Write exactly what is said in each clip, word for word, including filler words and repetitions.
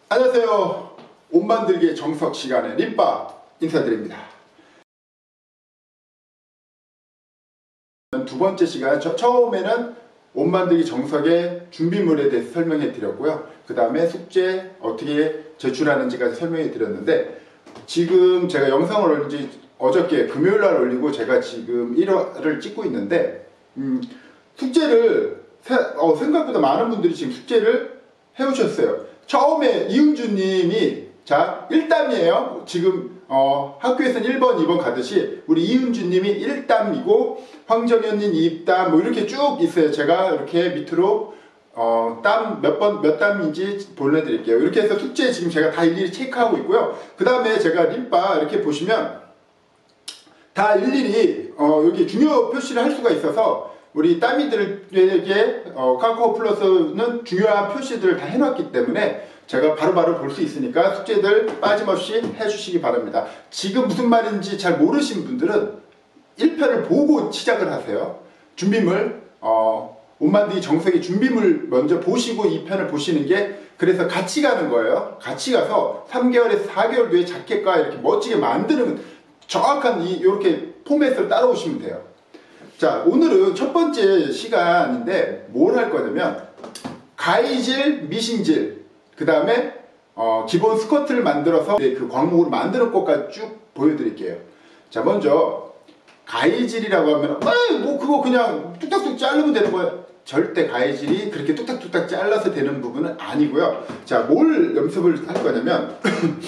안녕하세요. 옷 만들기의 정석 시간에 립바 인사드립니다. 두 번째 시간, 저, 처음에는 옷 만들기 정석의 준비물에 대해서 설명해 드렸고요. 그 다음에 숙제 어떻게 제출하는지까지 설명해 드렸는데, 지금 제가 영상을 올린 지 어저께 금요일날 올리고 제가 지금 일 화를 찍고 있는데, 음, 숙제를 세, 어, 생각보다 많은 분들이 지금 숙제를 해오셨어요. 처음에 이은주님이 자 일 담이에요. 지금 어, 학교에서는 일 번, 이 번 가듯이 우리 이은주님이 일 담이고 황정현님 이 담 뭐 이렇게 쭉 있어요. 제가 이렇게 밑으로 어, 땀 몇 번, 몇 담인지 보내드릴게요. 이렇게 해서 숙제 지금 제가 다 일일이 체크하고 있고요. 그 다음에 제가 립바 이렇게 보시면 다 일일이 어, 여기 중요 표시를 할 수가 있어서 우리 따미들에게 어, 카카오 플러스는 중요한 표시들을 다 해놨기 때문에 제가 바로바로 볼 수 있으니까 숙제들 빠짐없이 해주시기 바랍니다. 지금 무슨 말인지 잘 모르신 분들은 일 편을 보고 시작을 하세요. 준비물, 어, 옷 만들기 정석의 준비물 먼저 보시고 이 편을 보시는 게, 그래서 같이 가는 거예요. 같이 가서 삼 개월에서 사 개월 뒤에 자켓과 이렇게 멋지게 만드는 정확한 이, 이렇게 포맷을 따라오시면 돼요. 자, 오늘은 첫 번째 시간인데 뭘 할 거냐면 가위질, 미싱질, 그 다음에 어, 기본 스커트를 만들어서 그 광목으로 만드는 것까지 쭉 보여드릴게요. 자, 먼저 가위질이라고 하면 에이, 뭐 그거 그냥 뚝딱뚝 자르면 되는 거예요. 절대 가위질이 그렇게 뚝딱뚝딱 잘라서 되는 부분은 아니고요. 자, 뭘 연습을 할 거냐면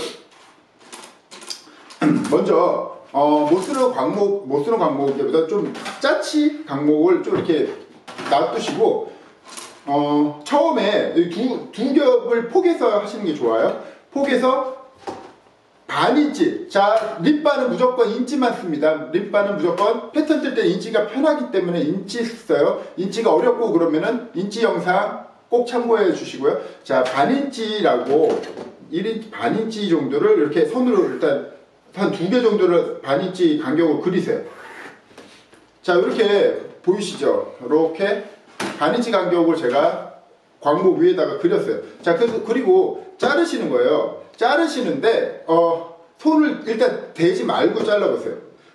먼저 어, 못 쓰는 광목, 못 쓰는 광목보다 좀 짜치 광목을 좀 이렇게 놔두시고, 어, 처음에 두, 두 겹을 포개서 하시는 게 좋아요. 포개서 반 인치. 자, 립바는 무조건 인치만 씁니다. 립바는 무조건 패턴 뜰 때 인치가 편하기 때문에 인치 써요. 인치가 어렵고 그러면은 인치 영상 꼭 참고해 주시고요. 자, 반 인치라고 일 인치, 반 인치 정도를 이렇게 손으로 일단 한 두 개 정도를 반 인치 간격으로 그리세요. 자, 이렇게 보이시죠? 이렇게 반 인치 간격을 제가 광목 위에다가 그렸어요. 자, 그래서 그리고 자르시는 거예요. 자르시는데 어, 손을 일단 대지 말고 잘라보세요.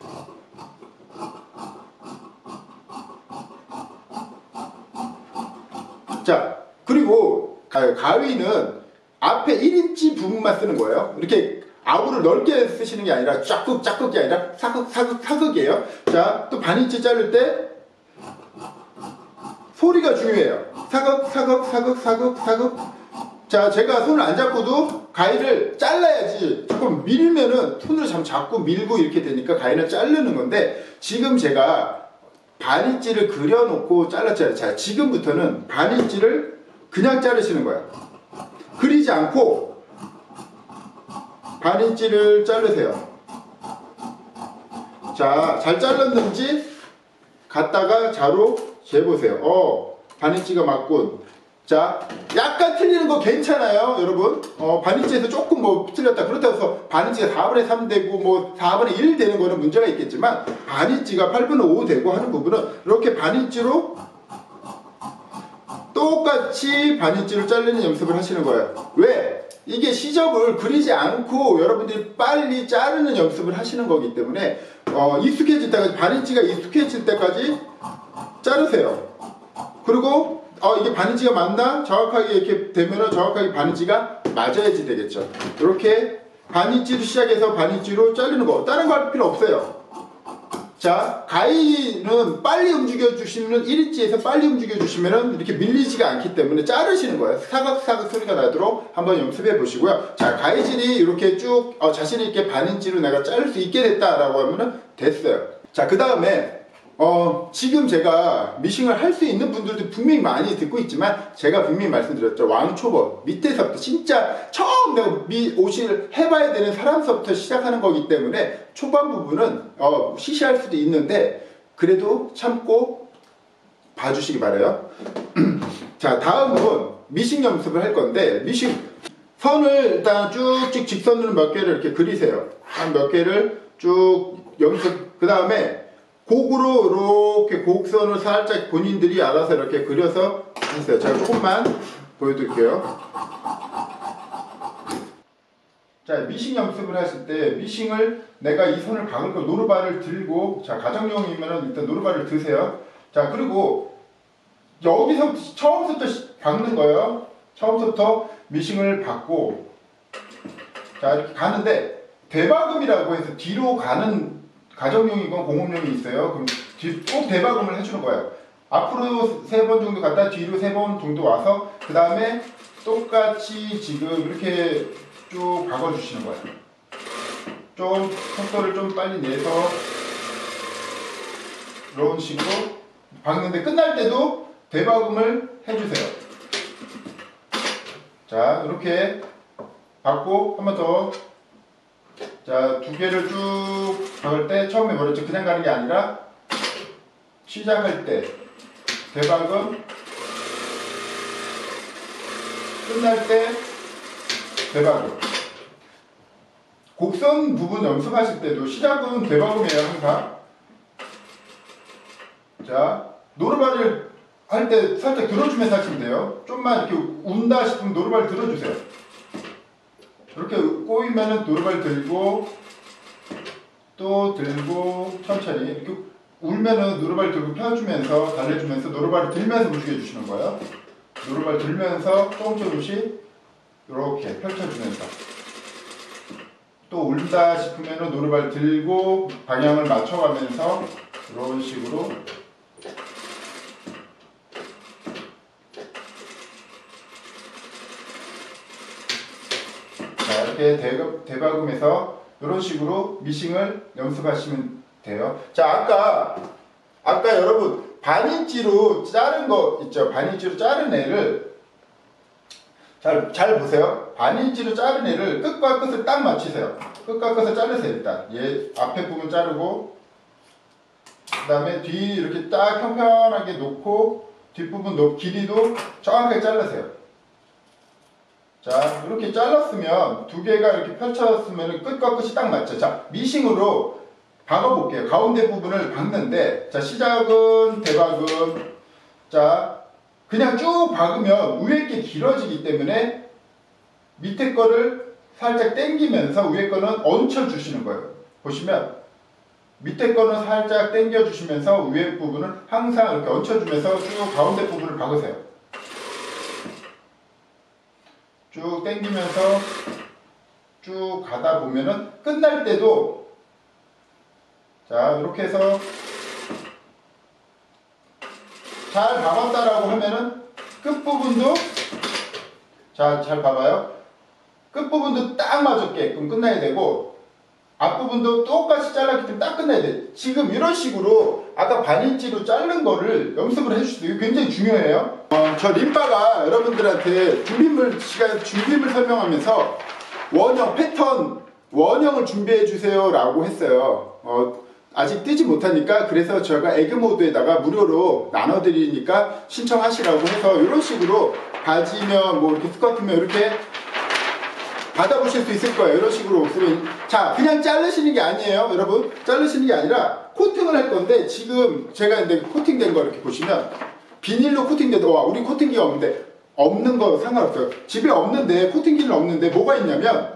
자, 그리고 가위는 앞에 일 인치 부분만 쓰는 거예요. 이렇게 아우를 넓게 쓰시는 게 아니라 쫙극 쫙극이 아니라 사극 사극 사극이에요. 자, 또 반 인치 자를 때 소리가 중요해요. 사극 사극 사극 사극 사극. 자, 제가 손을 안 잡고도 가위를 잘라야지. 조금 밀면은 손으로 참 잡고 밀고 이렇게 되니까 가위는 자르는 건데, 지금 제가 반 인치를 그려놓고 잘랐잖아요. 자, 지금부터는 반 인치를 그냥 자르시는 거예요. 그리지 않고 반 인치를 자르세요. 자, 잘 잘랐는지 갖다가 자로 재보세요. 어, 반 인치가 맞군. 자, 약간 틀리는 거 괜찮아요, 여러분. 어, 반 인치에서 조금 뭐 틀렸다. 그렇다고 해서 반 인치가 사분의 삼 되고 뭐 사분의 일 되는 거는 문제가 있겠지만, 반 인치가 팔분의 오 되고 하는 부분은 이렇게 반 인치로 똑같이 반 인치를 자르는 연습을 하시는 거예요. 왜? 이게 시접을 그리지 않고 여러분들이 빨리 자르는 연습을 하시는 거기 때문에 어, 익숙해질 때까지, 반 인치가 익숙해질 때까지 자르세요. 그리고 어, 이게 반 인치가 맞나? 정확하게 이렇게 되면은 정확하게 반 인치가 맞아야지 되겠죠. 이렇게 반 인치로 시작해서 반 인치로 자르는 거, 다른 거 할 필요 없어요. 자, 가위는 빨리 움직여 주시면, 일 인치에서 빨리 움직여 주시면은 이렇게 밀리지가 않기 때문에 자르시는 거예요. 사각사각 소리가 나도록 한번 연습해 보시고요. 자, 가위질이 이렇게 쭉 어, 자신있게 반 인치로 내가 자를 수 있게 됐다라고 하면은 됐어요. 자, 그 다음에 어, 지금 제가 미싱을 할 수 있는 분들도 분명히 많이 듣고 있지만, 제가 분명히 말씀드렸죠. 왕초보 밑에서부터 진짜 처음 내가 미, 옷을 해봐야 되는 사람서부터 시작하는 거기 때문에 초반 부분은 어, 시시할 수도 있는데 그래도 참고 봐주시기 바라요. 자, 다음은 미싱 연습을 할 건데, 미싱 선을 일단 쭉쭉 직선으로 몇 개를 이렇게 그리세요. 한 몇 개를 쭉 연습. 그 다음에 곡으로 이렇게 곡선을 살짝 본인들이 알아서 이렇게 그려서 하세요. 제가 조금만 보여드릴게요. 자, 미싱 연습을 하실 때 미싱을 내가 이 선을 박을 거 노루발을 들고, 자, 가정용이면 일단 노루발을 드세요. 자, 그리고 여기서 처음부터 박는 거예요. 처음부터 미싱을 박고, 자, 이렇게 가는데 대박음이라고 해서 뒤로 가는 가정용이건 공업용이 있어요. 그럼 뒤, 꼭 대박음을 해주는 거예요. 앞으로 세 번 정도 갔다 뒤로 세 번 정도 와서 그 다음에 똑같이 지금 이렇게 쭉 박아주시는 거예요. 좀 속도를 좀 빨리 내서 이런 식으로 박는데 끝날 때도 대박음을 해주세요. 자, 이렇게 박고 한 번 더. 자, 두 개를 쭉 박을 때 처음에 뭐랬죠? 그냥 가는 게 아니라 시작할 때 대박음, 끝날 때 대박음. 곡선 부분 연습하실 때도 시작은 대박음이에요, 항상. 자, 노루발을 할 때 살짝 들어주면서 하시면 돼요. 좀만 이렇게 운다 싶으면 노루발 들어주세요. 이렇게 꼬이면은 노루발 들고 또 들고 천천히 이렇게 울면은 노루발 들고 펴주면서 달래주면서 노루발을 들면서 움직여 주시는 거예요. 노루발 들면서 조금 조금씩 이렇게 펼쳐주면서 또 울다 싶으면은 노루발 들고 방향을 맞춰가면서 이런 식으로 자, 이렇게 대박, 대박음에서 이런 식으로 미싱을 연습하시면 돼요. 자, 아까 아까 여러분 반인치로 자른 거 있죠? 반인치로 자른 애를 잘, 잘 보세요. 반인치로 자른 애를 끝과 끝을 딱 맞추세요. 끝과 끝을 자르세요. 일단 얘 앞에 부분 자르고 그 다음에 뒤 이렇게 딱 평평하게 놓고 뒷부분 놓, 길이도 정확하게 잘라세요. 자, 이렇게 잘랐으면 두 개가 이렇게 펼쳤으면 끝과 끝이 딱 맞죠. 자, 미싱으로 박아볼게요. 가운데 부분을 박는데, 자, 시작은 대박음. 자, 그냥 쭉 박으면 위에 게 길어지기 때문에 밑에 거를 살짝 당기면서 위에 거는 얹혀 주시는 거예요. 보시면 밑에 거는 살짝 당겨 주시면서 위에 부분을 항상 이렇게 얹혀 주면서 쭉 가운데 부분을 박으세요. 쭉 당기면서 쭉 가다 보면은 끝날 때도 자, 이렇게 해서 잘 박았다라고 하면은 끝부분도 자, 잘 봐봐요. 끝부분도 딱 맞았게끔 끝나야 되고 앞부분도 똑같이 잘랐기 때문에 딱 끝나야 돼. 지금 이런 식으로 아까 반인치로 자른 거를 연습을 해주세요. 이거 굉장히 중요해요. 어, 저 림바가 여러분들한테 준비물 시간 준비물 설명하면서 원형 패턴 원형을 준비해 주세요 라고 했어요. 어, 아직 뜨지 못하니까 그래서 제가 에그 모드에다가 무료로 나눠드리니까 신청하시라고 해서 이런 식으로 바지면 뭐 이렇게 스커트면 이렇게 받아보실 수 있을 거예요. 이런 식으로 쓰면. 자, 그냥 자르시는 게 아니에요. 여러분, 자르시는 게 아니라 코팅을 할 건데 지금 제가 이제 코팅된 거 이렇게 보시면 비닐로 코팅돼도 와, 우리 코팅기가 없는데 없는 거 상관없어요. 집에 없는데 코팅기는 없는데 뭐가 있냐면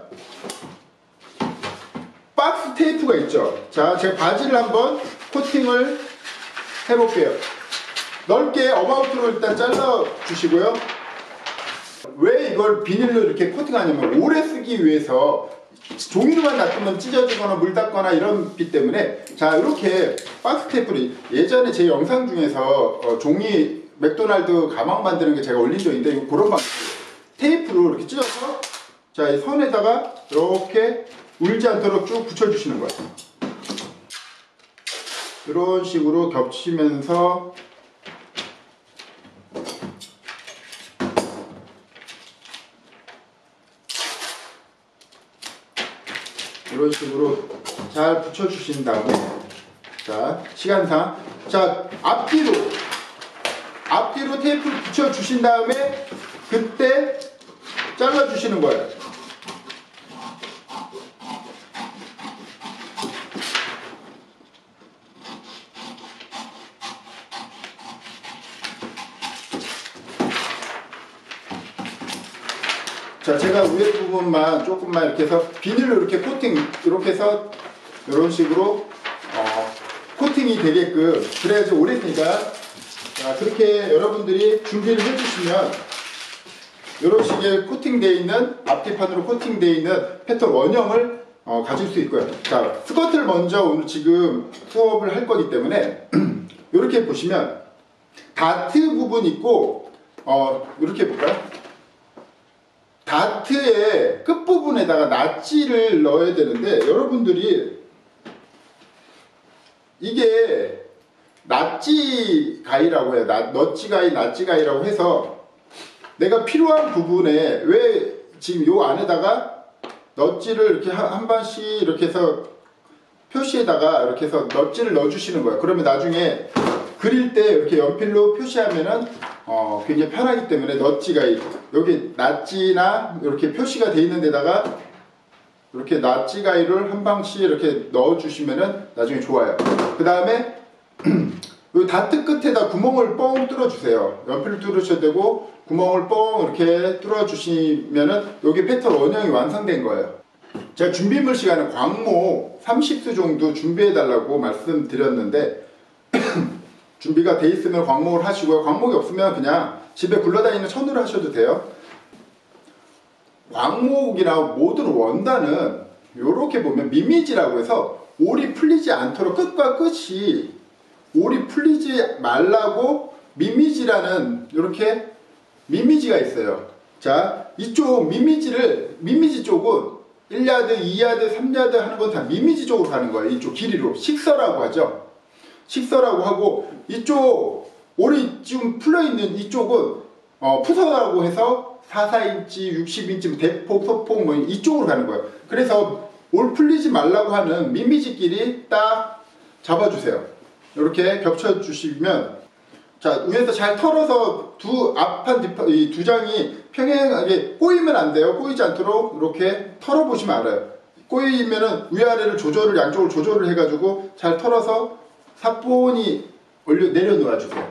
박스 테이프가 있죠. 자, 제가 바지를 한번 코팅을 해볼게요. 넓게 어바웃으로 일단 잘라 주시고요. 왜 이걸 비닐로 이렇게 코팅하냐면 오래 쓰기 위해서 종이로만 놔두면 찢어지거나 물 닿거나 이런 비 때문에 자, 이렇게 박스 테이프를 예전에 제 영상 중에서 어, 종이 맥도날드 가방 만드는 게 제가 올린 적 있는데 그런 방식 테이프로 이렇게 찢어서 자, 이 선에다가 이렇게 울지 않도록 쭉 붙여주시는 거예요. 이런 식으로 겹치면서 이런 식으로 잘 붙여주신 다음에 자, 시간상 자, 앞뒤로 앞뒤로 테이프를 붙여주신 다음에 그때 잘라주시는 거예요. 자, 자, 제가 위에 부분만 조금만 이렇게 해서 비닐로 이렇게 코팅, 이렇게 해서 이런 식으로 어, 코팅이 되게끔, 그래야지 오래 쓰니까. 자, 그렇게 여러분들이 준비를 해주시면 이런 식의 코팅되어 있는, 앞뒤판으로 코팅되어 있는 패턴 원형을 어, 가질 수 있고요. 자, 스커트를 먼저 오늘 지금 수업을 할 거기 때문에 이렇게 보시면 다트 부분 있고, 어, 이렇게 볼까요? 다트의 끝부분에다가 낫지를 넣어야 되는데, 여러분들이 이게 낫지 가위라고 해요. 넛지 가위, 낫지 가위라고 해서 내가 필요한 부분에, 왜 지금 요 안에다가 넛지를 이렇게 한 번씩 이렇게 해서 표시에다가 이렇게 해서 넛지를 넣어주시는 거예요. 그러면 나중에 그릴 때 이렇게 연필로 표시하면은 어 굉장히 편하기 때문에 넛지 가위, 여기 낫지나 이렇게 표시가 되어 있는 데다가 이렇게 낫지 가위를 한 방씩 이렇게 넣어주시면은 나중에 좋아요. 그 다음에 이 다트 끝에다 구멍을 뻥 뚫어주세요. 연필을 뚫으셔도 되고 구멍을 뻥 이렇게 뚫어주시면은 여기 패턴 원형이 완성된 거예요. 제가 준비물 시간에 광목 삼십 수 정도 준비해 달라고 말씀드렸는데 준비가 돼 있으면 광목을 하시고요. 광목이 없으면 그냥 집에 굴러다니는 천으로 하셔도 돼요. 광목이나 모든 원단은 이렇게 보면 미미지라고 해서 올이 풀리지 않도록 끝과 끝이 올이 풀리지 말라고 미미지라는 이렇게 미미지가 있어요. 자, 이쪽 미미지를, 미미지 쪽은 일 야드, 이 야드, 삼 야드 하는 건 다 미미지 쪽으로 가는 거예요. 이쪽 길이로. 식서라고 하죠. 식서라고 하고, 이쪽 올이 지금 풀려있는 이쪽은 어, 푸서라고 해서 사, 사 인치, 육십 인치, 대폭, 소폭 뭐 이쪽으로 가는 거예요. 그래서 올 풀리지 말라고 하는 미미지끼리 딱 잡아주세요. 이렇게 겹쳐주시면, 자, 위에서 잘 털어서 두 앞판, 뒷판, 이 두 장이 평행하게 꼬이면 안 돼요. 꼬이지 않도록 이렇게 털어보시면 알아요. 꼬이면은 위아래를 조절을, 양쪽을 조절을 해가지고 잘 털어서 사본이 올려, 내려놓아 주세요.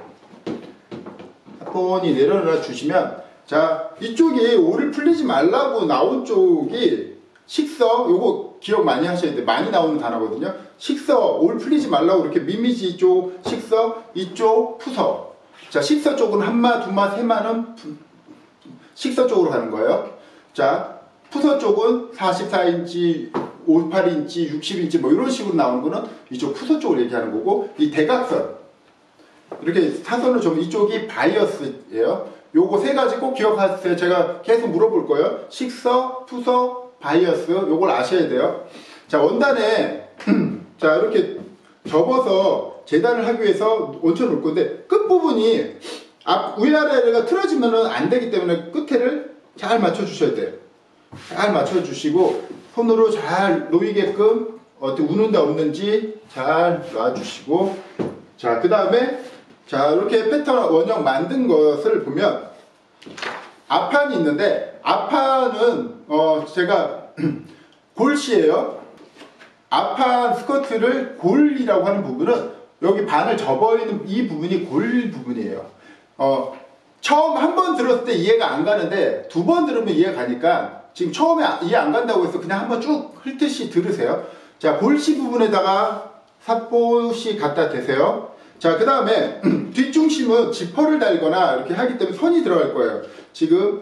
사본이 내려놓아 주시면, 자, 이쪽이 올을 풀리지 말라고 나온 쪽이 식서, 요거 기억 많이 하셔야 돼요. 많이 나오는 단어거든요. 식서, 올 풀리지 말라고 이렇게 미미지 쪽 식서, 이쪽 푸서. 자, 식서 쪽은 한마, 두마, 세마는 식서 쪽으로 가는 거예요. 자, 푸서 쪽은 사십사 인치, 오십팔 인치, 육십 인치 뭐 이런 식으로 나오는 거는 이쪽 푸서 쪽을 얘기하는 거고, 이 대각선, 이렇게 사선을 좀, 이쪽이 바이어스예요. 요거 세 가지 꼭 기억하세요. 제가 계속 물어볼 거예요. 식서, 푸서, 바이어스, 요걸 아셔야 돼요. 자, 원단에 자, 이렇게 접어서 재단을 하기 위해서 얹혀 놓을 건데, 끝부분이 앞 위아래가 틀어지면 안 되기 때문에 끝에를 잘 맞춰 주셔야 돼요. 잘 맞춰 주시고 손으로 잘 놓이게끔 어떻게 우는다 없는지 잘 놔 주시고, 자, 그 다음에 자, 이렇게 패턴 원형 만든 것을 보면 앞판이 있는데, 앞판은 어 제가 골시예요. 앞판 스커트를 골이라고 하는 부분은 여기 반을 접어있는 이 부분이 골 부분이에요. 어 처음 한 번 들었을 때 이해가 안 가는데 두 번 들으면 이해가 가니까, 지금 처음에 이해 안 간다고 해서 그냥 한번 쭉 훑듯이 들으세요. 자, 골시 부분에다가 삿봇이 갖다 대세요. 자, 그 다음에 뒷중심은 지퍼를 달거나 이렇게 하기 때문에 선이 들어갈 거예요. 지금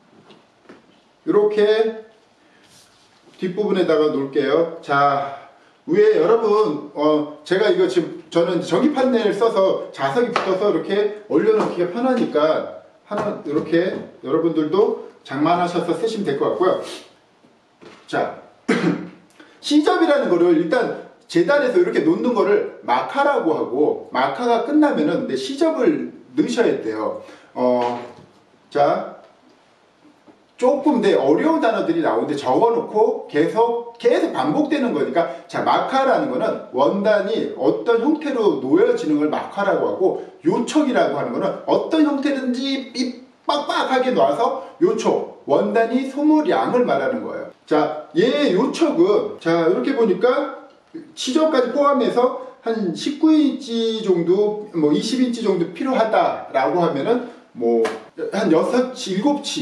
이렇게 뒷부분에다가 놓을게요. 자, 위에 여러분 어 제가 이거 지금 저는 전기 판넬을 써서 자석이 붙어서 이렇게 올려놓기가 편하니까 하나 이렇게 여러분들도 장만하셔서 쓰시면 될 것 같고요. 자, 시접이라는 거를 일단 재단에서 이렇게 놓는 거를 마카라고 하고, 마카가 끝나면은 내 시접을 넣으셔야 돼요. 어, 자, 조금 내 어려운 단어들이 나오는데 적어놓고 계속 계속 반복되는 거니까, 자, 마카라는 거는 원단이 어떤 형태로 놓여지는 걸 마카라고 하고, 요촉이라고 하는 거는 어떤 형태든지 빡빡하게 놔서 요촉, 원단이 소모량을 말하는 거예요. 자, 얘 요촉은 자, 이렇게 보니까 시접까지 포함해서 한 십구 인치 정도, 뭐 이십 인치 정도 필요하다라고 하면은 뭐 한 여섯 치, 일곱 치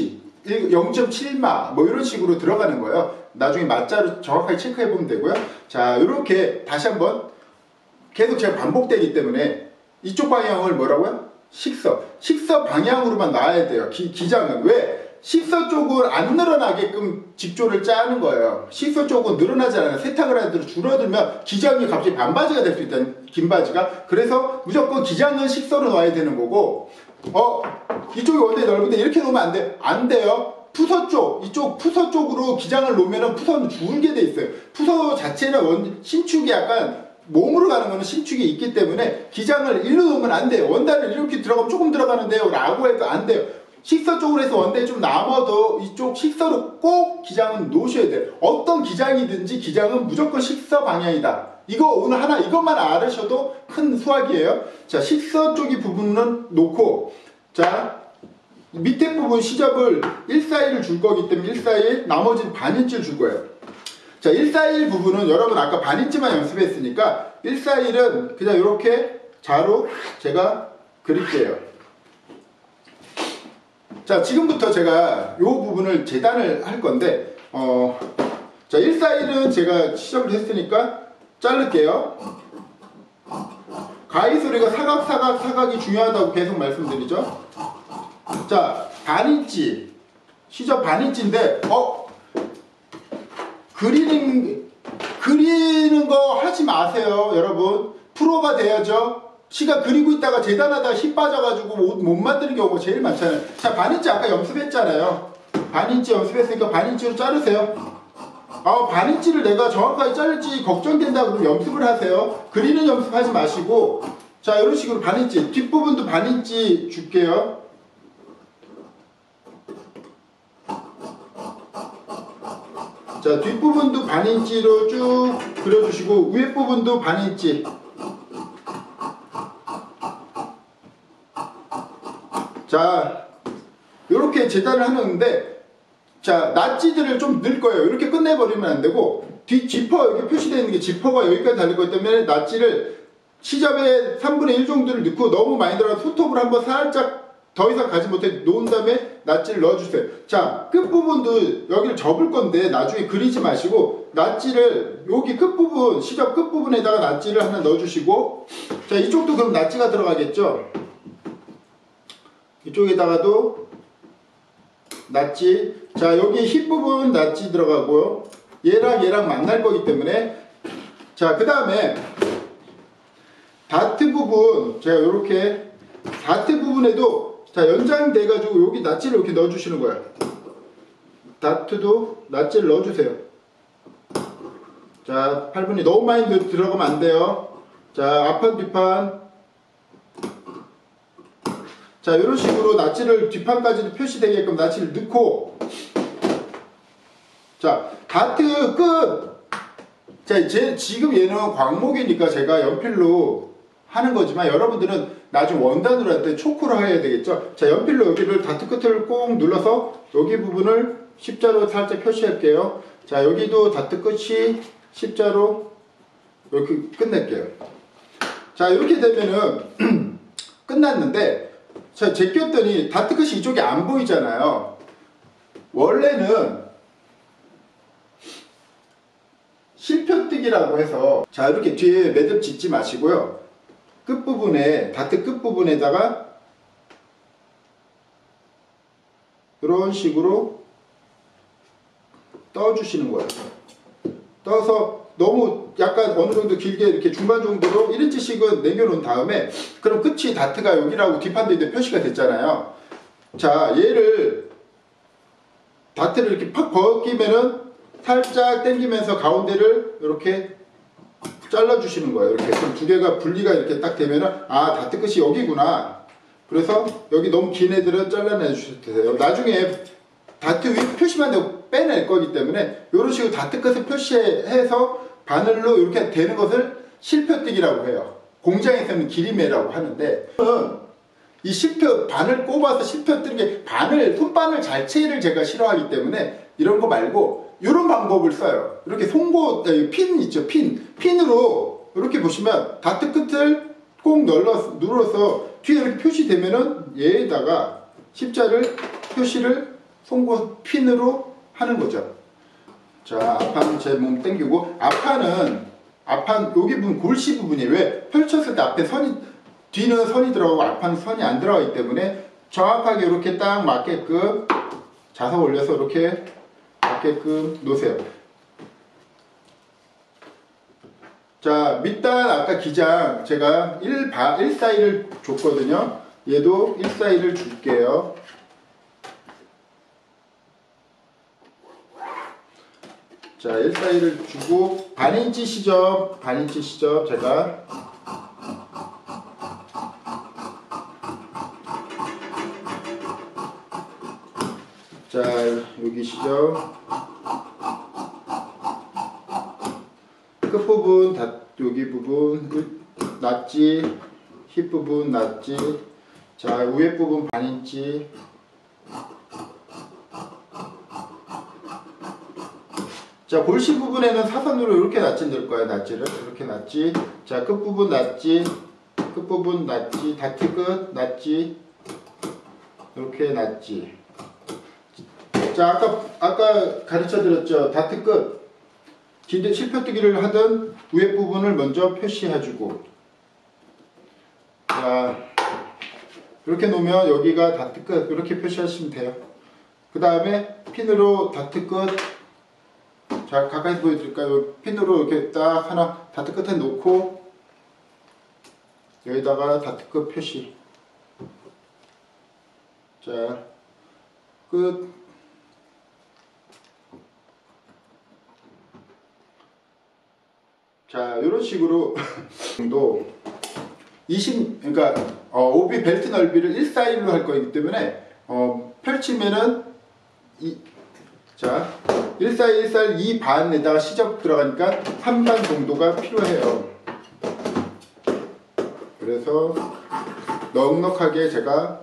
영 점 칠 마 뭐 이런 식으로 들어가는 거예요. 나중에 맞자로 정확하게 체크해 보면 되고요. 자, 이렇게 다시 한번 계속 제가 반복되기 때문에 이쪽 방향을 뭐라고요? 식서. 식서 방향으로만 놔야 돼요. 기, 기장은. 왜? 식서 쪽은 안 늘어나게끔 직조를 짜는 거예요. 식서 쪽은 늘어나지 않아요. 세탁을 하는 대로 줄어들면 기장이 갑자기 반바지가 될 수 있다. 긴 바지가. 그래서 무조건 기장은 식서로 놔야 되는 거고, 어, 이쪽이 원래 넓은데 이렇게 놓으면 안 돼. 안 돼요. 푸서 쪽, 이쪽 푸서 쪽으로 기장을 놓으면 푸서는 줄게 돼 있어요. 푸서 자체는 원, 신축이 약간 몸으로 가는 거는 신축이 있기 때문에 기장을 일로 놓으면 안 돼요. 원단을 이렇게 들어가면 조금 들어가는데요 라고 해도 안 돼요. 식서 쪽으로 해서 원단이 좀 남아도 이쪽 식서로 꼭 기장은 놓으셔야 돼요. 어떤 기장이든지 기장은 무조건 식서 방향이다. 이거 오늘 하나 이것만 알으셔도 큰 수확이에요. 자, 식서 쪽이 부분은 놓고, 자, 밑에 부분 시접을 일 사일을 줄 거기 때문에 일 사일, 나머지는 반인치를 줄 거예요. 자, 일 사일 부분은 여러분 아까 반인치만 연습했으니까 일 사일은 그냥 이렇게 자로 제가 그릴게요. 자, 지금부터 제가 이 부분을 재단을 할 건데, 어, 자, 일 사일은 제가 시접을 했으니까 자를게요. 가위 소리가 사각, 사각, 사각이 중요하다고 계속 말씀드리죠. 자, 반인치. 시접 반인치인데, 어? 그리는, 그리는 거 하지 마세요, 여러분. 프로가 돼야죠. 시가 그리고 있다가 재단하다가 힘 빠져가지고 못, 못 만드는 경우가 제일 많잖아요. 자, 반인치 아까 연습했잖아요. 반인치 연습했으니까 반인치로 자르세요. 아, 반인치를 내가 정확하게 자를지 걱정된다 그러면 연습을 하세요. 그리는 연습하지 마시고, 자, 이런 식으로 반인치. 뒷부분도 반인치 줄게요. 자, 뒷부분도 반인치로 쭉 그려주시고 위에 부분도 반인치. 자, 이렇게 재단을 하는데, 자, 낫지들을 좀 넣을 거예요. 이렇게 끝내버리면 안 되고, 뒷 지퍼, 여기 표시되어 있는 게 지퍼가 여기까지 달릴 거기 때문에 낫지를 시접의 삼분의 일 정도를 넣고, 너무 많이 들어가서 손톱을 한번 살짝 더 이상 가지 못해 놓은 다음에 낫지를 넣어주세요. 자, 끝부분도 여기를 접을 건데 나중에 그리지 마시고 낫지를 여기 끝부분, 시접 끝부분에다가 낫지를 하나 넣어주시고, 자, 이쪽도 그럼 낫지가 들어가겠죠. 이쪽에다가도 낫지. 자, 여기 힙 부분 낫지 들어가고요. 얘랑 얘랑 만날 거기 때문에, 자, 그 다음에 다트 부분 제가 이렇게 다트 부분에도, 자, 연장돼 가지고 여기 낫지를 이렇게 넣어 주시는 거예요. 다트도 낫지를 넣어 주세요. 자, 팔분이 너무 많이 들어가면 안 돼요. 자, 앞판 뒷판. 자, 이런 식으로 낫지를 뒷판까지도 표시되게끔 낫지를 넣고, 자, 다트 끝. 자, 제, 지금 얘는 광목이니까 제가 연필로 하는 거지만 여러분들은 나중에 원단으로 할 때 초크로 해야 되겠죠. 자, 연필로 여기를 다트 끝을 꾹 눌러서 여기 부분을 십자로 살짝 표시할게요. 자, 여기도 다트 끝이 십자로 이렇게 끝낼게요. 자, 이렇게 되면은 끝났는데, 자, 제꼈더니 다트 끝이 이쪽에 안 보이잖아요. 원래는 실편뜨기라고 해서, 자, 이렇게 뒤에 매듭 짓지 마시고요. 끝부분에, 다트 끝부분에다가 이런 식으로 떠주시는 거예요. 떠서 너무 약간 어느 정도 길게 이렇게 중간 정도로 일 인치씩은 남겨놓은 다음에, 그럼 끝이 다트가 여기라고 뒷판도 있는데 표시가 됐잖아요. 자, 얘를 다트를 이렇게 팍 벗기면은 살짝 당기면서 가운데를 이렇게 잘라주시는 거예요. 이렇게. 그럼 두 개가 분리가 이렇게 딱 되면은, 아, 다트 끝이 여기구나. 그래서 여기 너무 긴 애들은 잘라내 주셔도 돼요. 나중에 다트 위 표시만 되고 빼낼 거기 때문에 이런 식으로 다트 끝을 표시해서 바늘로 이렇게 되는 것을 실표뜨기라고 해요. 공장에서는 기리매라고 하는데, 이 실표, 바늘 꼽아서 실표 뜨는 게, 바늘, 손바늘 자체를 제가 싫어하기 때문에 이런 거 말고 이런 방법을 써요. 이렇게 송곳, 핀 있죠, 핀. 핀으로 이렇게 보시면 다트 끝을 꼭 눌러서, 눌러서 뒤에 이렇게 표시되면은 얘에다가 십자를 표시를 송곳 핀으로 하는 거죠. 자, 앞판 제 몸 당기고, 앞판은 앞판 여기 부분 골씨 부분이 왜 펼쳤을 때 앞에 선이 뒤는 선이 들어가고 앞판은 선이 안 들어가기 때문에 정확하게 이렇게 딱 맞게끔 자석 올려서 이렇게 맞게끔 놓으세요. 자, 밑단 아까 기장 제가 일, 바, 일 사이를 줬거든요. 얘도 일 사이를 줄게요. 자, 일 사이를 주고 반인치 시접, 반인치 시접 제가 자, 여기 시접 끝부분, 다, 여기 부분 낫지, 힙 부분 낫지, 자, 위에 부분 반인치. 자, 골씨 부분에는 사선으로 이렇게 낫지 넣을 거예요. 낫지를 이렇게 낫지. 자, 끝부분 낫지, 끝부분 낫지, 다트 끝 낫지, 이렇게 낫지. 자, 아까 아까 가르쳐 드렸죠. 다트 끝 기대 실표뜨기를 하던 위에 부분을 먼저 표시해주고, 자, 이렇게 놓으면 여기가 다트 끝 이렇게 표시하시면 돼요. 그 다음에 핀으로 다트 끝, 자, 가까이서 보여드릴까요? 핀으로 이렇게 딱 하나 다트 끝에 놓고 여기다가 다트 끝 표시. 자, 끝. 자, 이런 식으로 정도 이십, 그러니까 어, 오비 벨트 넓이를 일 사이로 할 거기 때문에 어, 펼치면은 이, 자, 일 사이 일 사이 이 반에다가 시접 들어가니까 삼 반 정도가 필요해요. 그래서 넉넉하게 제가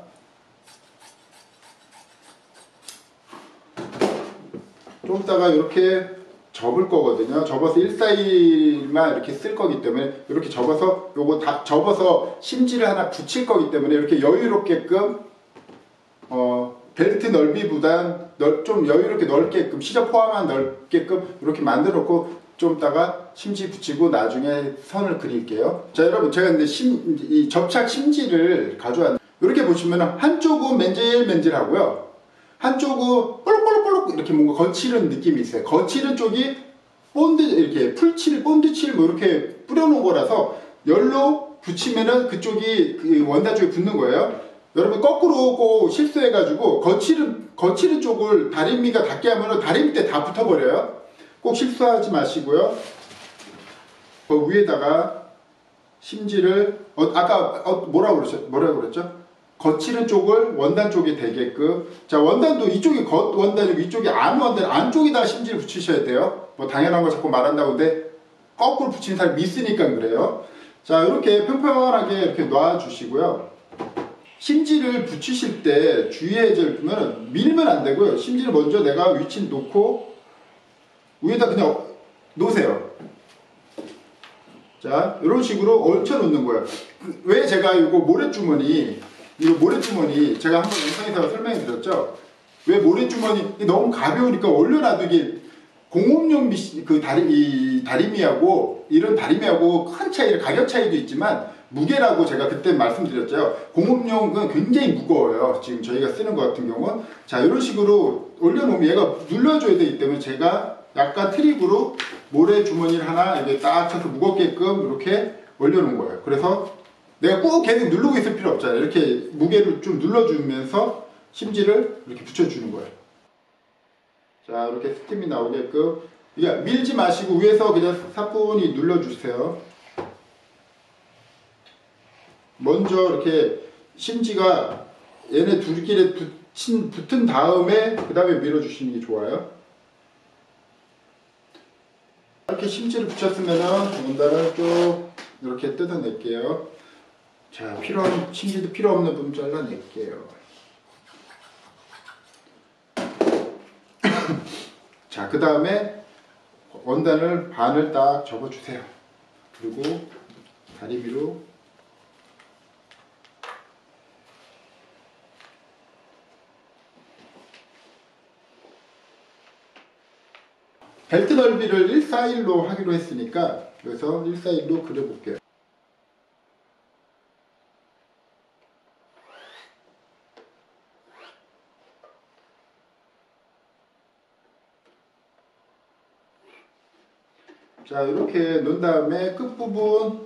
좀 이따가 이렇게 접을 거거든요. 접어서 일 사이만 이렇게 쓸 거기 때문에 이렇게 접어서 요거 다 접어서 심지를 하나 붙일 거기 때문에 이렇게 여유롭게끔 어, 벨트 넓이보단 넓, 좀 여유롭게 넓게끔 시접 포함한 넓게끔 이렇게 만들어 놓고 좀 이따가 심지 붙이고 나중에 선을 그릴게요. 자, 여러분 제가 근데 심, 이 접착 심지를 가져왔는데 이렇게 보시면 한쪽은 맨질맨질하고요. 한쪽은 볼록볼록볼록 이렇게 뭔가 거칠은 느낌이 있어요. 거칠은 쪽이 본드 이렇게 풀칠, 본드칠 뭐 이렇게 뿌려놓은 거라서 열로 붙이면은 그쪽이 그 원단 쪽에 붙는 거예요. 여러분 거꾸로 꼭 실수해가지고 거칠은 거칠은 쪽을 다리미가 닿게 하면은 다리미 때 다 붙어버려요. 꼭 실수하지 마시고요. 그 위에다가 심지를 어, 아까 어, 뭐라고 그러셨 뭐라고 그랬죠? 거칠은 쪽을 원단 쪽에 대게끔. 자, 원단도 이쪽이 겉 원단이고 이쪽이 안 원단 안쪽에다 심지를 붙이셔야 돼요. 뭐 당연한 거 자꾸 말한다고 근데 거꾸로 붙이는 사람이 있으니까 그래요. 자, 이렇게 평평하게 이렇게 놔주시고요. 심지를 붙이실 때 주의해야 될 부분은 밀면 안 되고요. 심지를 먼저 내가 위치 놓고 위에다 그냥 놓으세요. 자, 이런 식으로 얹혀 놓는 거예요. 왜 제가 이거 모래주머니 이거 모래주머니 제가 한번 영상에서 설명해 드렸죠. 왜 모래주머니 너무 가벼우니까 올려놔도 이게 공업용 미시, 그 다리, 이 다리미하고 이런 다리미하고 큰 차이를 가격 차이도 있지만 무게라고 제가 그때 말씀드렸죠. 공업용은 굉장히 무거워요. 지금 저희가 쓰는 것 같은 경우는. 자, 이런 식으로 올려놓으면 얘가 눌러줘야 되기 때문에 제가 약간 트릭으로 모래주머니를 하나 이렇게 딱 쳐서 무겁게끔 이렇게 올려놓은 거예요. 그래서 내가 꼭 계속 누르고 있을 필요 없잖아요. 이렇게 무게를 좀 눌러주면서 심지를 이렇게 붙여주는 거예요. 자, 이렇게 스팀이 나오게끔. 이게 밀지 마시고 위에서 그냥 사뿐히 눌러주세요. 먼저 이렇게 심지가 얘네 둘끼리 붙인, 붙은 다음에 그 다음에 밀어주시는 게 좋아요. 이렇게 심지를 붙였으면은 원단을 쭉 이렇게 뜯어낼게요. 자, 필요 없는, 심지도 필요 없는 부분 잘라낼게요. 자, 그 다음에 원단을 반을 딱 접어주세요. 그리고 다리 위로 벨트 넓이를 일사일로 하기로 했으니까 그래서 일사일로 그려볼게요. 자, 이렇게 놓은 다음에 끝부분,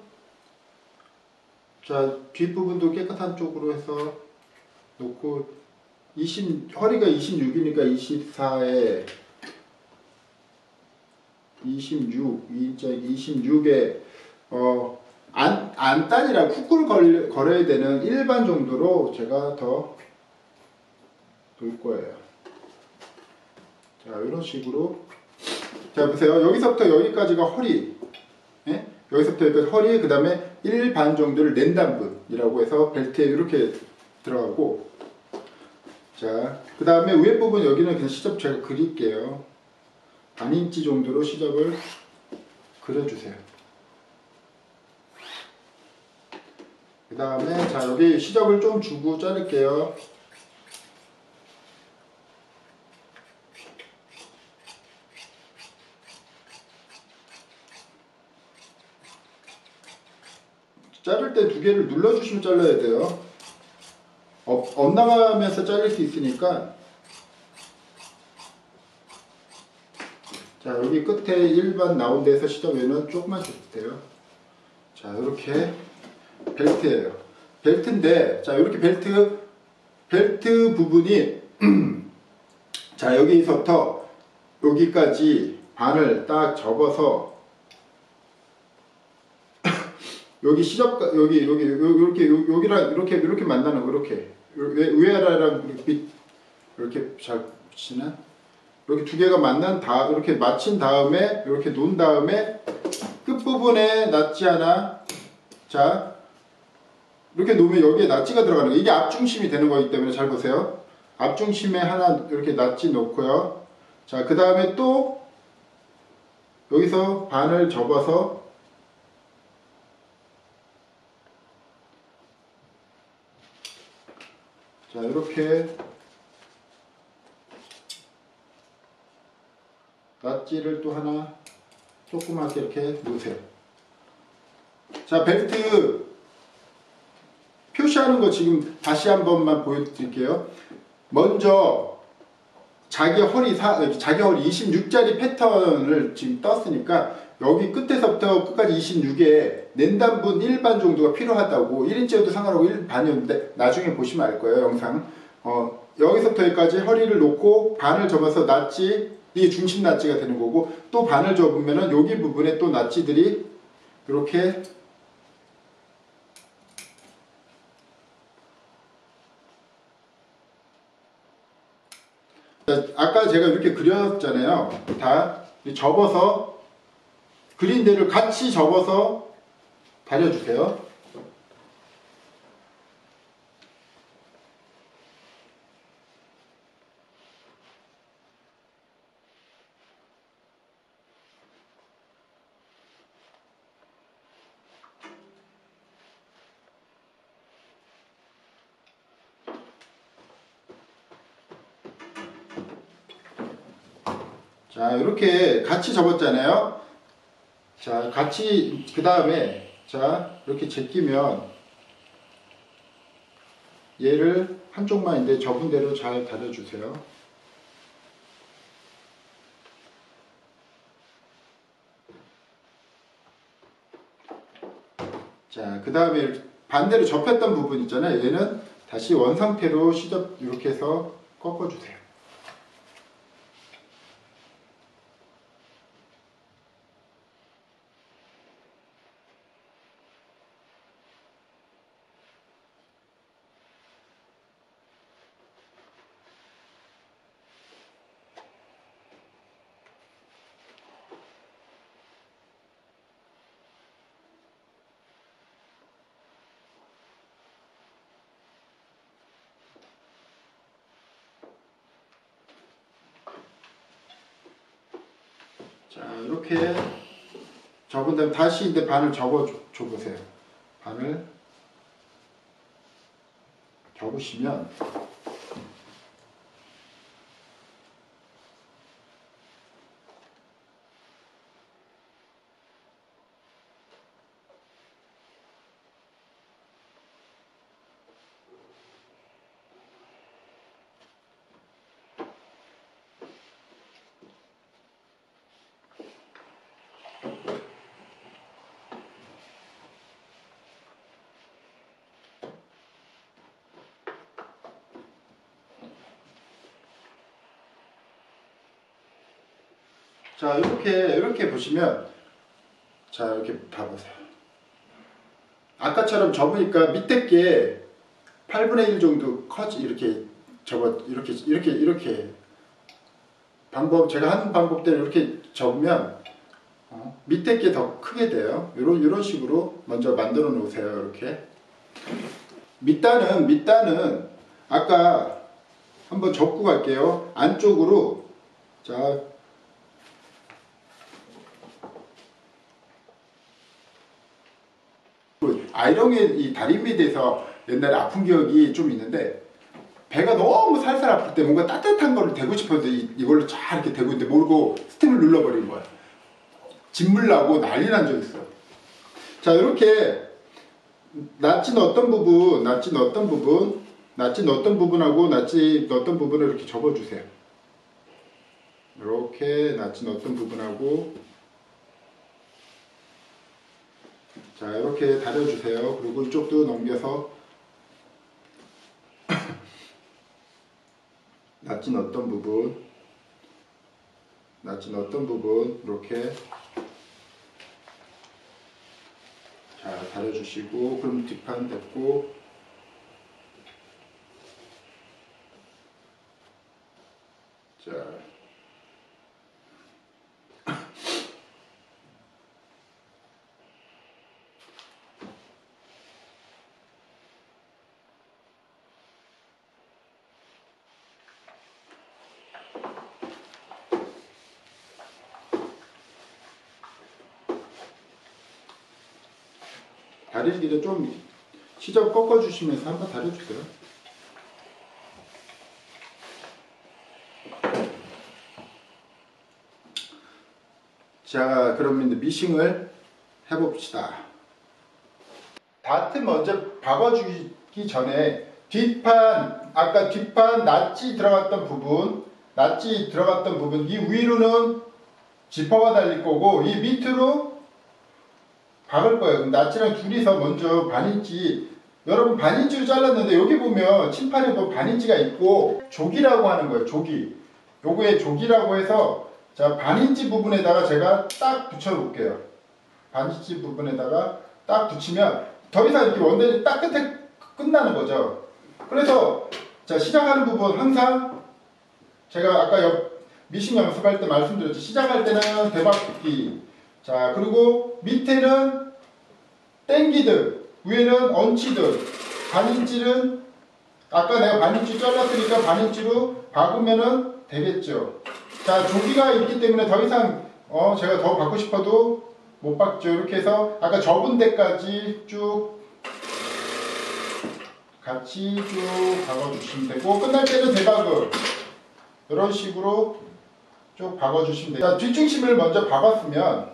자, 뒷부분도 깨끗한 쪽으로 해서 놓고, 이십, 허리가 이십육이니까 이십사에 이십육, 이십육에, 어, 안, 안단이라 쿡을 걸, 걸어야 되는 일반 정도로 제가 더 놓을 거예요. 자, 이런 식으로. 자, 보세요. 여기서부터 여기까지가 허리. 예? 여기서부터 여기까지 허리, 그 다음에 일 반 정도를 낸단분이라고 해서 벨트에 이렇게 들어가고. 자, 그 다음에 위에 부분 여기는 그냥 시접 제가 그릴게요. 반 인치 정도로 시접을 그려주세요. 그 다음에 자, 여기 시접을 좀 주고 자를게요. 자를 때 두 개를 눌러주시면 잘라야 돼요. 엇, 엇나가면서 잘릴 수 있으니까. 자, 여기 끝에 일반 나온 데서 시접에는 조금만 주세요. 자, 이렇게 벨트예요. 벨트인데, 자, 이렇게 벨트, 벨트 부분이, 자, 여기서부터 여기까지 반을 딱 접어서, 여기 시접, 여기, 여기, 이렇게, 여기랑 이렇게, 이렇게 만나는 거, 이렇게. 위아래랑 이렇게, 이렇게 잘 붙이나? 이렇게 두 개가 만난 다, 이렇게 맞힌 다음에, 이렇게 놓은 다음에, 끝부분에 낫지 않아. 자, 이렇게 놓으면 여기에 낫지가 들어가는 거예요. 이게 앞중심이 되는 거기 때문에 잘 보세요. 앞중심에 하나 이렇게 낫지 놓고요. 자, 그 다음에 또, 여기서 반을 접어서, 자, 이렇게 낫지를 또 하나 조그맣게 이렇게 놓으세요. 자, 벨트 표시하는 거 지금 다시 한 번만 보여드릴게요. 먼저 자기 허리 사, 자기 허리 이십육 짜리 패턴을 지금 떴으니까 여기 끝에서부터 끝까지 이십육에 낸단분 일 반 정도가 필요하다고. 일 인치여도 상관없고 일 반이었는데 나중에 보시면 알 거예요, 영상. 어, 여기서부터 여기까지 허리를 놓고 반을 접어서 낫지, 이게 중심 낫지가 되는 거고, 또 반을 접으면은 여기 부분에 또 낫지들이 이렇게 아까 제가 이렇게 그렸잖아요. 다 접어서 그린 데를 같이 접어서 다려주세요. 자, 이렇게 같이 접었잖아요. 자, 같이 그 다음에 자, 이렇게 제끼면 얘를 한쪽만 이제 접은 대로 잘 다려주세요. 자, 그 다음에 반대로 접혔던 부분 있잖아요. 얘는 다시 원상태로 시접 이렇게 해서 꺾어주세요. 자, 이렇게 접은 다음에 다시 이제 반을 접어 줘 보세요. 반을 접으시면 자, 이렇게 이렇게 보시면, 자, 이렇게 봐보세요. 아까처럼 접으니까 밑에 게 팔분의 일 정도 커지, 이렇게 접어, 이렇게 이렇게 이렇게 방법, 제가 하는 방법대로 이렇게 접으면 어, 밑에 게 더 크게 돼요. 이런 이런 식으로 먼저 만들어 놓으세요. 이렇게 밑단은 밑단은 아까 한번 접고 갈게요. 안쪽으로. 자, 아이롱의 이 다림에 대해서 옛날에 아픈 기억이 좀 있는데, 배가 너무 살살 아플 때 뭔가 따뜻한 거를 대고 싶어서 이, 이걸로 쫙 이렇게 대고 있는데 모르고 스팀을 눌러버린 거야. 진물 나고 난리 난 적 있어. 자, 이렇게 낫지 넣었던 부분, 낫지 넣었던 부분, 낫지 넣었던 부분하고 낫지 넣었던 부분을 이렇게 접어주세요. 이렇게 낫지 넣었던 부분하고, 자, 이렇게 다려주세요. 그리고 이쪽도 넘겨서 낫지 넣었던 부분, 낫지 넣었던 부분 이렇게 자, 다려주시고, 그럼 뒷판 됐고, 자, 다리기를 좀 시접 꺾어주시면서 한번 다려주세요. 자, 그러면 이제 미싱을 해봅시다. 다트 먼저 박아주기 전에 뒷판, 아까 뒷판 낫지 들어갔던 부분, 낫지 들어갔던 부분, 이 위로는 지퍼가 달릴 거고, 이 밑으로 박을 거예요. 그럼 낫지랑 둘이서 먼저 반인치, 여러분 반인치로 잘랐는데 여기 보면 칠판에 보면 반인치가 있고 조기라고 하는 거예요. 조기. 요거에 조기라고 해서, 자, 반인치 부분에다가 제가 딱 붙여 볼게요. 반인치 부분에다가 딱 붙이면 더 이상 이렇게 원단이 딱 끝에 끝나는 거죠. 그래서 자, 시작하는 부분 항상 제가 아까 옆 미싱 연습할 때 말씀드렸죠. 시작할 때는 대박 긋기. 자, 그리고 밑에는 땡기듯, 위에는 얹히듯, 반인치는 아까 내가 반인치 잘랐으니까 반인치로 박으면은 되겠죠. 자, 조기가 있기 때문에 더 이상 어 제가 더 박고 싶어도 못 박죠. 이렇게 해서 아까 접은 데까지 쭉 같이 쭉 박아주시면 되고, 끝날 때는 대박을 이런 식으로 쭉 박아주시면 돼요. 자, 뒷중심을 먼저 박았으면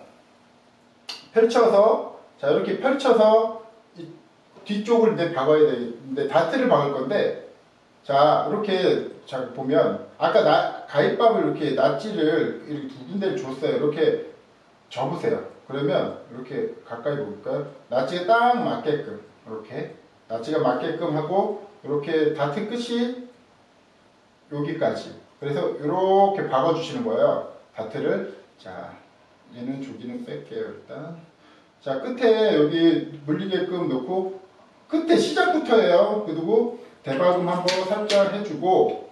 펼쳐서, 자, 이렇게 펼쳐서 이 뒤쪽을 이제 박아야 되는데 다트를 박을 건데, 자, 이렇게 자 보면 아까 나, 가입밥을 이렇게 낫지를 이렇게 두 군데를 줬어요. 이렇게 접으세요. 그러면 이렇게 가까이 볼까요? 낫지가 딱 맞게끔, 이렇게 낫지가 맞게끔 하고, 이렇게 다트 끝이 여기까지. 그래서 이렇게 박아주시는 거예요. 다트를. 자, 얘는 조기는 뺄게요, 일단. 자, 끝에 여기 물리게끔 놓고, 끝에 시작부터예요. 그리고 대박음 한번 살짝 해주고,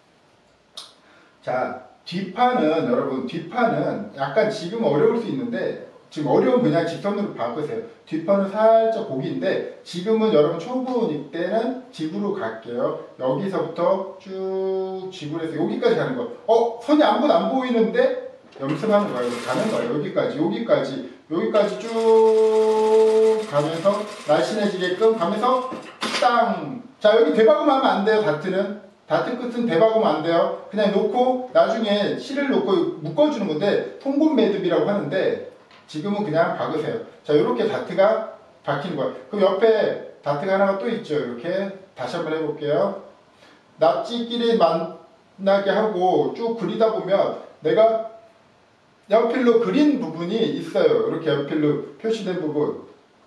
자, 뒷판은, 여러분, 뒷판은 약간 지금 어려울 수 있는데, 지금 어려운 그냥 직선으로 바꾸세요. 뒷판은 살짝 고기인데, 지금은 여러분 초보일 때는 집으로 갈게요. 여기서부터 쭉 집으로 해서 여기까지 가는 거. 어? 선이 아무것도 안 보이는데? 연습하는 거예요. 가는 거예요. 여기까지, 여기까지, 여기까지 쭉 가면서 날씬해지게끔 가면서 땅! 자, 여기 대박음 하면 안 돼요, 다트는. 다트 끝은 대박음 안 돼요. 그냥 놓고 나중에 실을 놓고 묶어주는 건데, 통금 매듭이라고 하는데, 지금은 그냥 박으세요. 자, 이렇게 다트가 박히는 거예요. 그럼 옆에 다트가 하나가 또 있죠. 이렇게 다시 한번 해볼게요. 납치끼리 만나게 하고 쭉 그리다 보면 내가 연필로 그린 부분이 있어요. 이렇게 연필로 표시된 부분.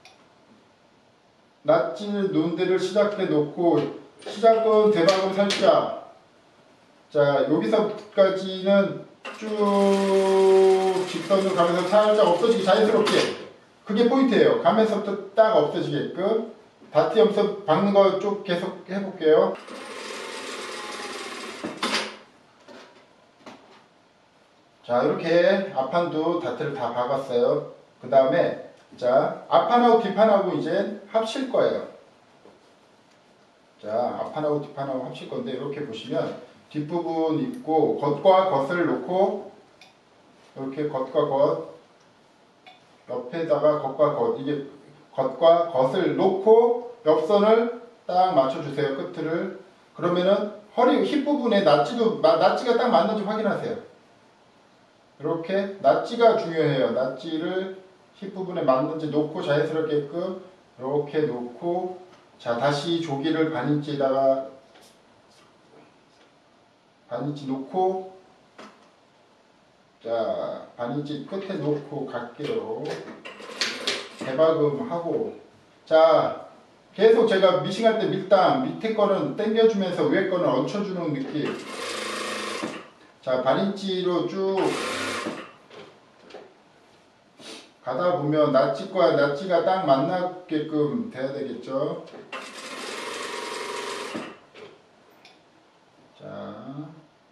낫지를 놓은 데를 시작해 놓고, 시작은 대박음 살짝. 자, 여기서까지는 쭉 직선으로 가면서 살짝 없어지기 자연스럽게. 그게 포인트예요. 가면서부터 딱 없어지게끔. 다트 염소 박는 거 쭉 계속 해볼게요. 자, 이렇게 앞판도 다트를 다 박았어요. 그 다음에 자, 앞판하고 뒷판하고 이제 합칠 거예요. 자, 앞판하고 뒷판하고 합칠 건데 이렇게 보시면 뒷부분 있고 겉과 겉을 놓고 이렇게 겉과 겉 옆에다가 겉과 겉 이게 겉과 겉을 놓고 옆선을 딱 맞춰주세요. 끝을. 그러면은 허리 힙 부분에 낫지도 낫지가 딱 맞는지 확인하세요. 이렇게 낫지가 중요해요. 낫지를 힙 부분에 맞는지 놓고 자연스럽게끔 이렇게 놓고 자 다시 조기를 반인치에다가 반인치 놓고 자 반인치 끝에 놓고 갈게요. 대박음하고 자 계속 제가 미싱할 때 밀당 밑에 거는 당겨주면서 위에 거는 얹혀주는 느낌. 자 반인치로 쭉 가다 보면 낫지과 낫지가 딱 만나게끔 돼야 되겠죠. 자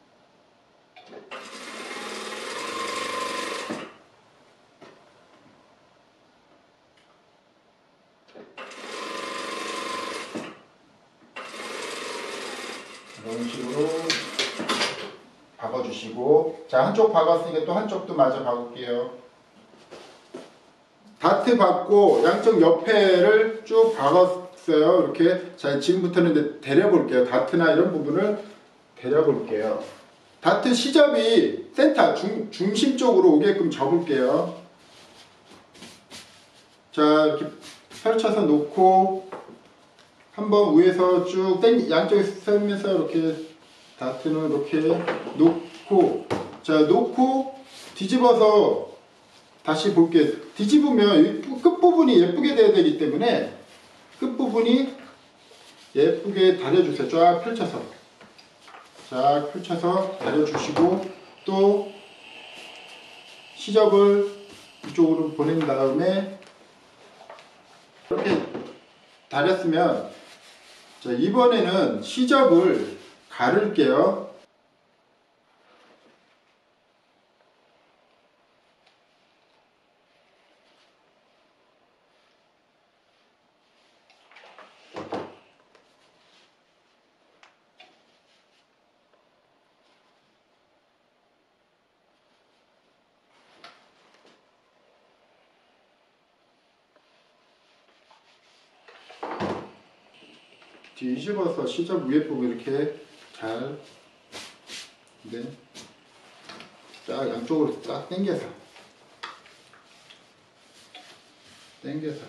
이런 식으로 박아주시고 자 한쪽 박았으니까 또 한쪽도 마저 박을게요. 다트 박고 양쪽 옆에를 쭉 박았어요. 이렇게 자 지금부터는 이제 데려볼게요. 다트나 이런 부분을 데려볼게요. 다트 시접이 센터 중, 중심 쪽으로 오게끔 접을게요. 자 이렇게 펼쳐서 놓고 한번 위에서 쭉 땡, 양쪽에 쓰면서 이렇게 다트는 이렇게 놓고 자 놓고 뒤집어서 다시 볼게요. 뒤집으면 끝부분이 예쁘게 돼야 되기 때문에 끝부분이 예쁘게 다려주세요. 쫙 펼쳐서 쫙 펼쳐서 다려주시고 또 시접을 이쪽으로 보낸 다음에 이렇게 다렸으면 자, 이번에는 시접을 가를게요. 뒤집어서 시접 위에 부분 이렇게 잘 네. 딱 양쪽으로 딱 당겨서 당겨서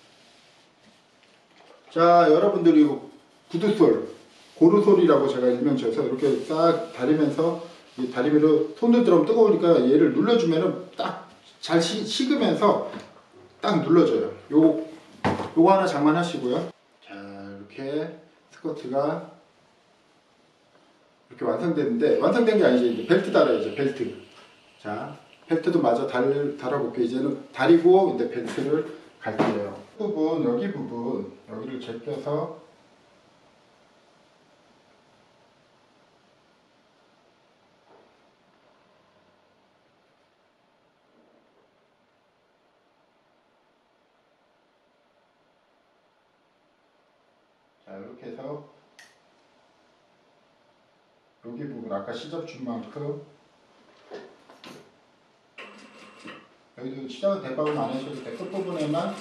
자 여러분들이 이거 구두솔 고루솔이라고 제가 일명 지어서 이렇게 싹 다리면서 이 다리미로 손을 들어오면 뜨거우니까 얘를 눌러주면은 딱 잘 식으면서 딱 눌러줘요. 요거 요거 하나 장만하시고요. 자 이렇게 스커트가 이렇게 완성됐는데 완성된 게 아니지 이제 벨트 달아야죠. 벨트. 자 벨트도 마저 달, 달아볼게요. 이제는 다리고 이제 벨트를 갈게요. 부분 여기 부분 여기를 제껴서 자 이렇게 해서 여기 부분 아까 시접 준 만큼 여기도 시접 대박은 안 하셔도 돼. 끝부분에만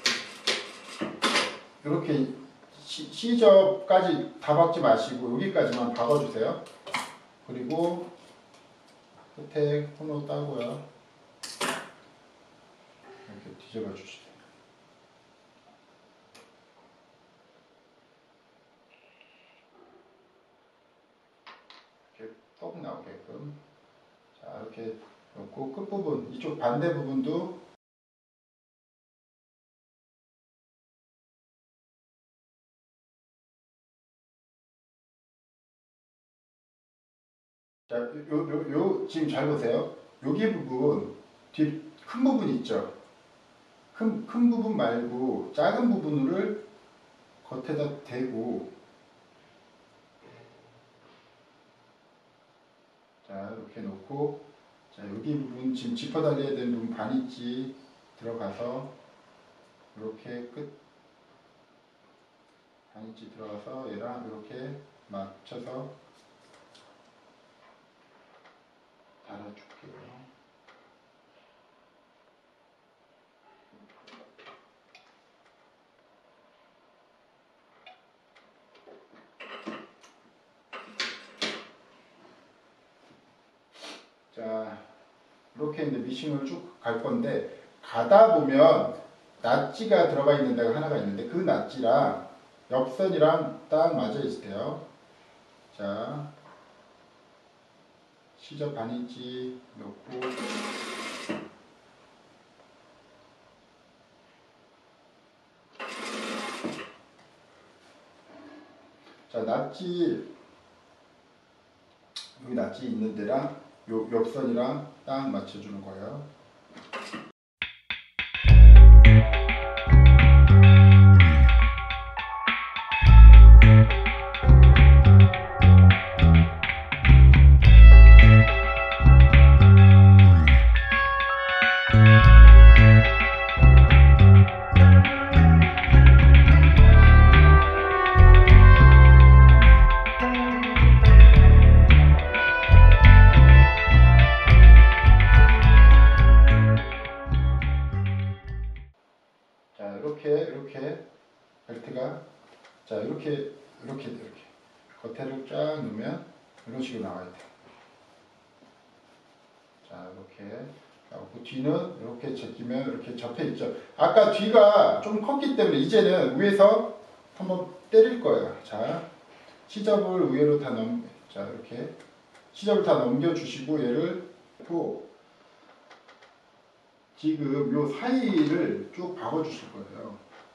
이렇게 시, 시접까지 다 박지 마시고 여기까지만 박아주세요. 그리고 끝에 코너 따고요. 이렇게 뒤집어 주시죠. 이렇게 떡 나오게끔. 자 이렇게 놓고 끝부분 이쪽 반대 부분도 자, 요, 요, 요, 지금 잘 보세요. 여기 부분, 뒤 큰 부분 있죠. 큰, 큰 부분 말고 작은 부분을 겉에다 대고, 자 이렇게 놓고, 자 여기 부분 지금 지퍼 달려야 되는 부분 반인치 들어가서 이렇게 끝 반인치 들어가서 얘랑 이렇게 맞춰서 달아줄게요. 자, 이렇게 이제 미싱을 쭉 갈 건데, 가다 보면 낫지가 들어가 있는 데가 하나가 있는데, 그 낫지랑 옆선이랑 딱 맞아 있어요. 자, 시접 반인치 넣고, 자, 낫지, 여기 낫지 있는 데랑 요 옆선이랑 딱 맞춰주는 거예요. 자, 이렇게 이렇게 벨트가, 자 이렇게 이렇게 이렇게 겉에를 쫙 넣으면 이런 식으로 나와야 돼요. 자 이렇게 하고, 뒤는 이렇게 제끼면 이렇게 접혀 있죠. 아까 뒤가 좀 컸기 때문에 이제는 위에서 한번 때릴 거예요. 자, 시접을 위로 다 넘, 자 이렇게 시접을 다 넘겨주시고, 얘를 또 지금 요 사이를 쭉 박아 주실 거예요.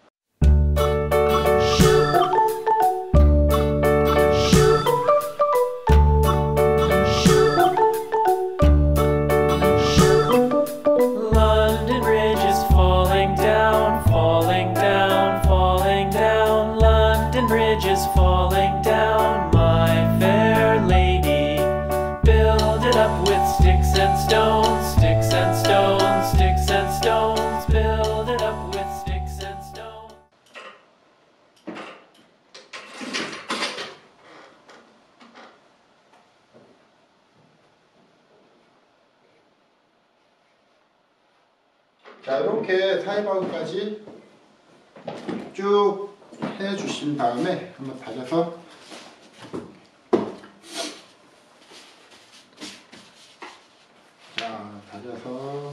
London Bridge is falling down, falling down, falling down. London Bridge is falling down, my fair lady. Build it up with sticks and stones, sticks and stones, sticks and stones. Build it up with sticks and stones. 자, 이렇게 사이바우까지 쭉 해주신 다음에 한번 다져서, 자 다져서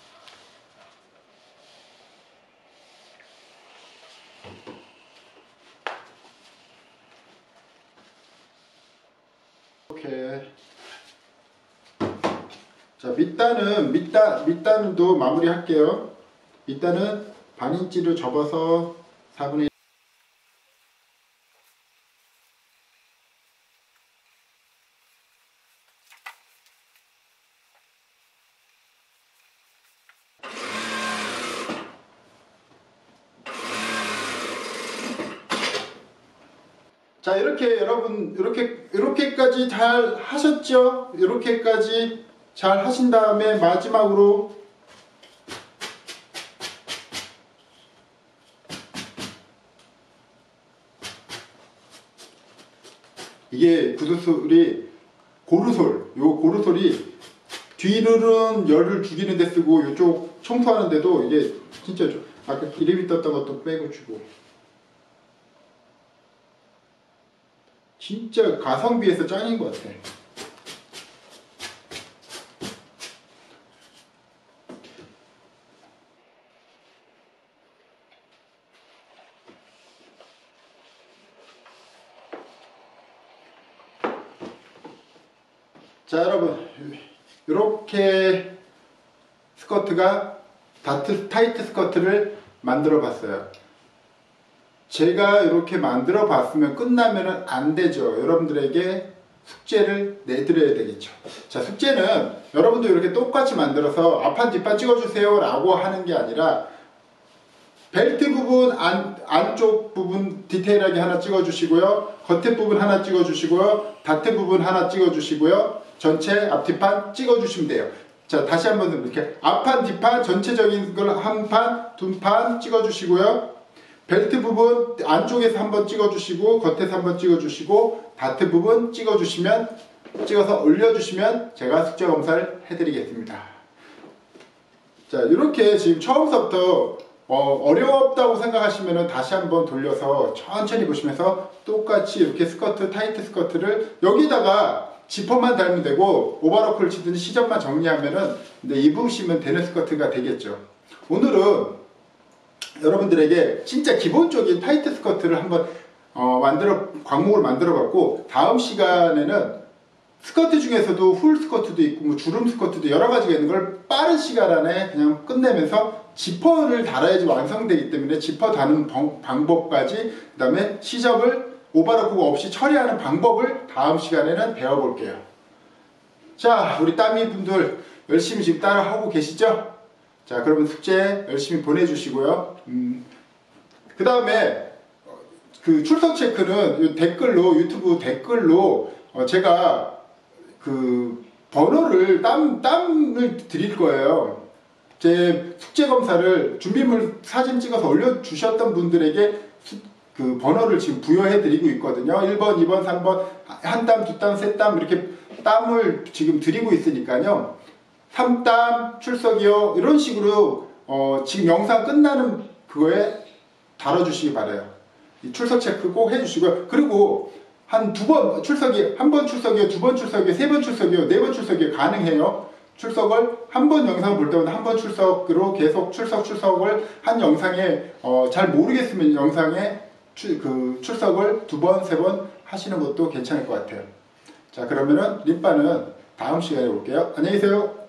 이렇게. 자, 밑단은 밑단 밑단도 마무리 할게요. 밑단은 반인치를 접어서 사분의 일. 자, 이렇게 여러분 이렇게 이렇게까지 잘 하셨죠? 이렇게까지 잘 하신 다음에 마지막으로 이게 구두솔이 고루솔, 요 고루솔이 뒤로는 열을 죽이는 데 쓰고, 이쪽 청소하는 데도 이게 진짜 아까 기름이 떴던 것도 빼고 주고, 진짜 가성비에서 짱인 것 같아. 자, 여러분, 이렇게 스커트가 다트, 타이트 스커트를 만들어 봤어요. 제가 이렇게 만들어 봤으면 끝나면 안 되죠. 여러분들에게 숙제를 내드려야 되겠죠. 자, 숙제는 여러분도 이렇게 똑같이 만들어서 앞판 뒷판 찍어주세요 라고 하는 게 아니라 벨트 부분 안, 안쪽 부분 디테일하게 하나 찍어주시고요. 겉에 부분 하나 찍어주시고요. 다트 부분 하나 찍어주시고요. 전체 앞뒷판 찍어주시면 돼요. 자, 다시 한번 이렇게 앞판 뒷판 전체적인 걸 한 판, 두 판 찍어주시고요. 벨트 부분 안쪽에서 한번 찍어주시고 겉에서 한번 찍어주시고 다트 부분 찍어주시면 찍어서 올려주시면 제가 숙제 검사를 해드리겠습니다. 자, 이렇게 지금 처음부터 어, 어렵다고 생각하시면 다시 한번 돌려서 천천히 보시면서 똑같이 이렇게 스커트, 타이트 스커트를 여기다가 지퍼만 달면 되고 오버로크를 치든지 시접만 정리하면은 근데 입으시면 되는 스커트가 되겠죠. 오늘은 여러분들에게 진짜 기본적인 타이트 스커트를 한번 어, 만들어 광목을 만들어 봤고 다음 시간에는 스커트 중에서도 훌 스커트도 있고 뭐 주름 스커트도 여러 가지가 있는 걸 빠른 시간 안에 그냥 끝내면서 지퍼를 달아야지 완성되기 때문에 지퍼 다는 방법까지 그 다음에 시접을 오버로크가 없이 처리하는 방법을 다음 시간에는 배워볼게요. 자, 우리 따미 분들 열심히 지금 따라하고 계시죠? 자, 그러면 숙제 열심히 보내주시고요. 음, 그 다음에 그 출석 체크는 댓글로 유튜브 댓글로 어, 제가 그 번호를 땀, 땀을 드릴 거예요. 제 숙제 검사를 준비물 사진 찍어서 올려주셨던 분들에게 수, 그 번호를 지금 부여해 드리고 있거든요. 일 번, 이 번, 삼 번, 한 땀, 두 땀, 세 땀 이렇게 땀을 지금 드리고 있으니까요. 삼 땀 출석이요. 이런 식으로 어, 지금 영상 끝나는 그거에 달아주시기 바라요. 이 출석 체크 꼭 해주시고요. 그리고 한 두 번 출석이, 한 번 출석이요, 두 번 출석이요, 세 번 출석이요, 네 번 출석이요 가능해요. 출석을 한 번 영상을 볼 때마다 한 번 출석으로 계속 출석 출석을 한 영상에 어, 잘 모르겠으면 영상에 추, 그 출석을 두 번, 세 번 하시는 것도 괜찮을 것 같아요. 자, 그러면은 림바는 다음 시간에 올게요. 안녕히 계세요.